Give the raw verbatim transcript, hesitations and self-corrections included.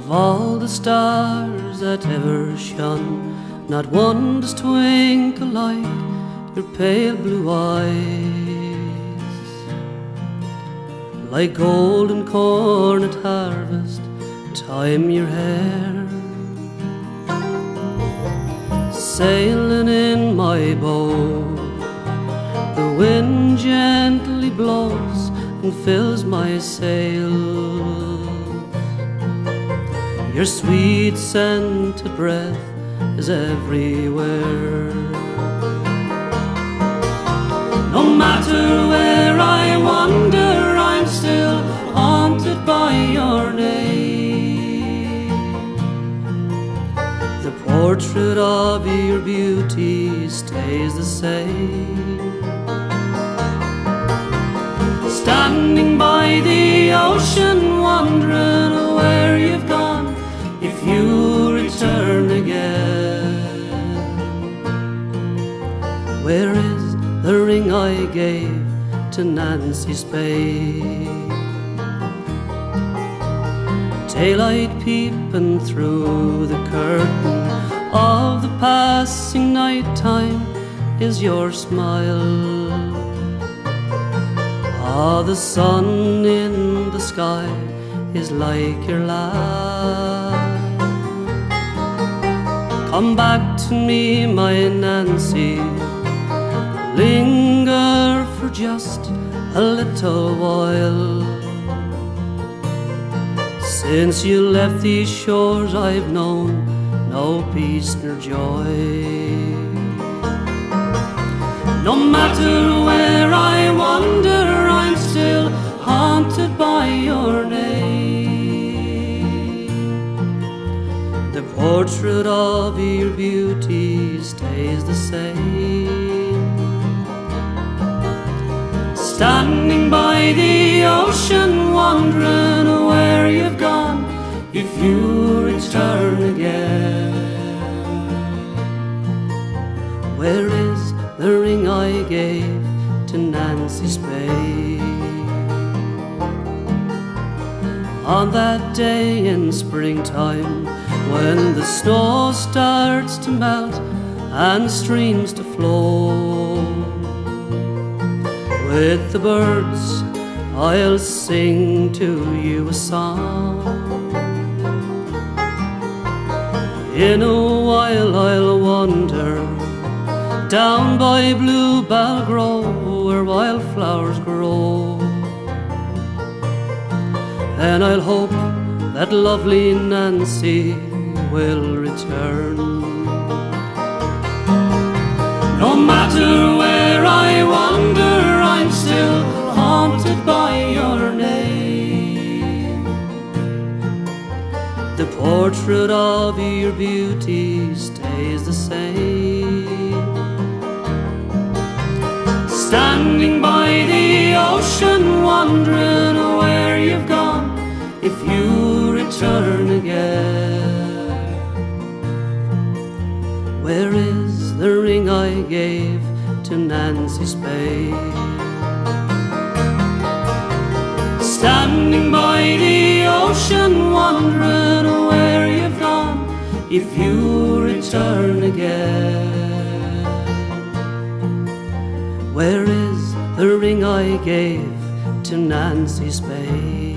Of all the stars that ever shone, not one does twinkle like your pale blue eyes. Like golden corn at harvest time your hair, sailing in my boat, the wind gently blows and fills my sails. Your sweet scented breath is everywhere. No matter where I wander, I'm still haunted by your name. The portrait of your beauty stays the same. Standing by the ocean, wondering where you've gone, if you return again. Where is the ring I gave to Nancy Spade? Daylight peeping through the curtain of the passing night time is your smile. Ah, the sun in the sky is like your laugh. Come back to me, my Nancy, linger for just a little while. Since you left these shores, I've known no peace nor joy. No matter where I wander, I'm still haunted by your name. The portrait of your beauty stays the same. Standing by the ocean, wondering where you've gone, if you return again. Where is the ring I gave to Nancy Spade? On that day in springtime, when the snow starts to melt and streams to flow, with the birds I'll sing to you a song. In a while I'll wander down by Bluebell Grove, where wildflowers grow, and I'll hope that lovely Nancy will return. No matter where I wander, I'm still haunted by your name. The portrait of your beauty stays the same. Standing by the ocean, wondering where you've gone, if you return again. Where is the ring I gave to Nancy Spade? Standing by the ocean, wondering where you've gone, if you return again. Where is the ring I gave to Nancy Spade?